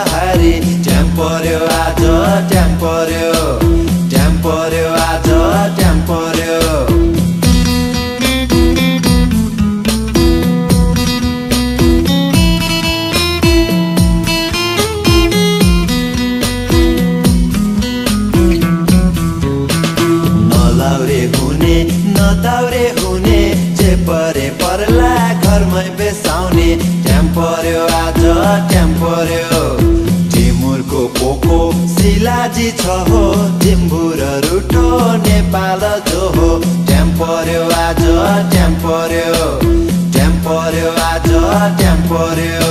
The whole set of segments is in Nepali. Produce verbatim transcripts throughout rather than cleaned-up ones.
हारी ट्याम पर्यो आज ट्याम पर्यो ट्याम पर्यो आज ट्याम पर्यो नलाउरे हुने नदाउरे हुने जे परे पर्ला घरमै बेसाउने ट्याम पर्यो आज ट्याम पर्यो टिमुरको पोको शिलाजी छ हो जिम्बु र रुटो नेपाल जो हो ट्याम पर्यो आज ट्याम पर्यो ट्याम पर्यो आज ट्याम पर्यो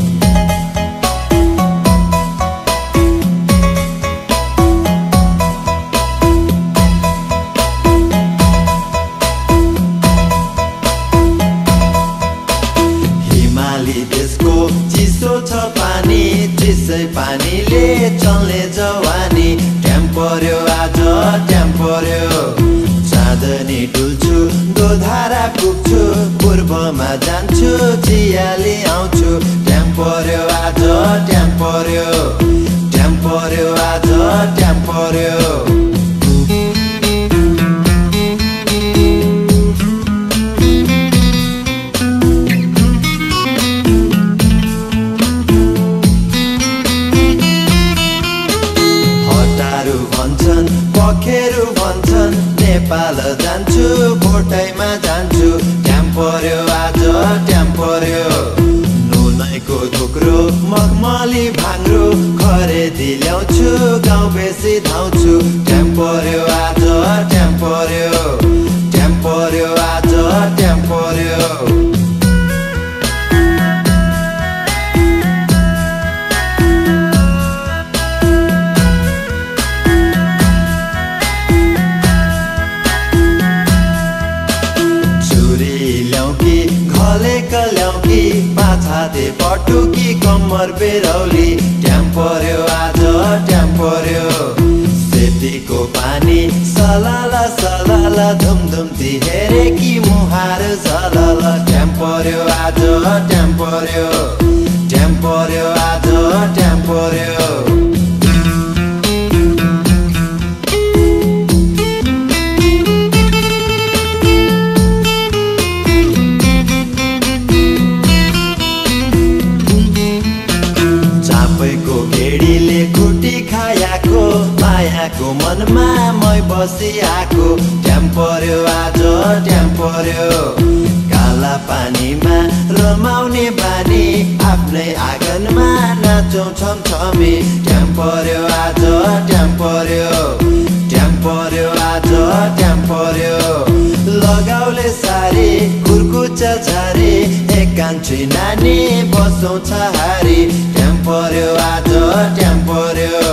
देशको चिसो छ पानी चिसै पानीले चल्ने जवानी ट्याम पर्यो आज ट्याम पर्यो चाँदनी डुल्छु दोधारा पुग्छु पूर्वमा जान्छु जियाली आउँछु ट्याम पर्यो आज ट्याम पर्यो ट्याम पर्यो आज ट्याम पर्यो पखेरु भन्छन् नेपाल जान्छु भोटैमा जान्छु ट्याम पर्यो आज ट्याम पर्यो नुनैको थुक्रो मखमली भाङ्रो खरेदी ल्याउँछु गाउँ बेसी धाउँछु ट्याम पर्यो आज ट्याम पर्यो ट्याम पर्यो आज ट्याम पर्यो ल्याउकी पाछाते पटुकी कम्मर बेरौली ट्याम पर्यो आज ट्याम पर्यो सेतीको पानी सलाला सलाला धुमधुम हेरे कि मुहार सलाल ट्याम पर्यो आज ट्याम पर्यो ट्याम पर्यो आज ट्याम पर्यो गेडीले खुटी खायाको मायाको मनमा मै बसिआको ट्याम पर्यो आज ट्याम पर्यो काला पानीमा रमाउने बानी आफ्नै आँगनमा नाचौँ छमछमी ट्याम पर्यो आज ट्याम पर्यो ट्याम पर्यो आज ट्याम पर्यो लगाउले सारी कुर्कुचा झारी एकान्छी नानी बसौँ छहारी ट्याम पर्यो आज ट्याम पर्यो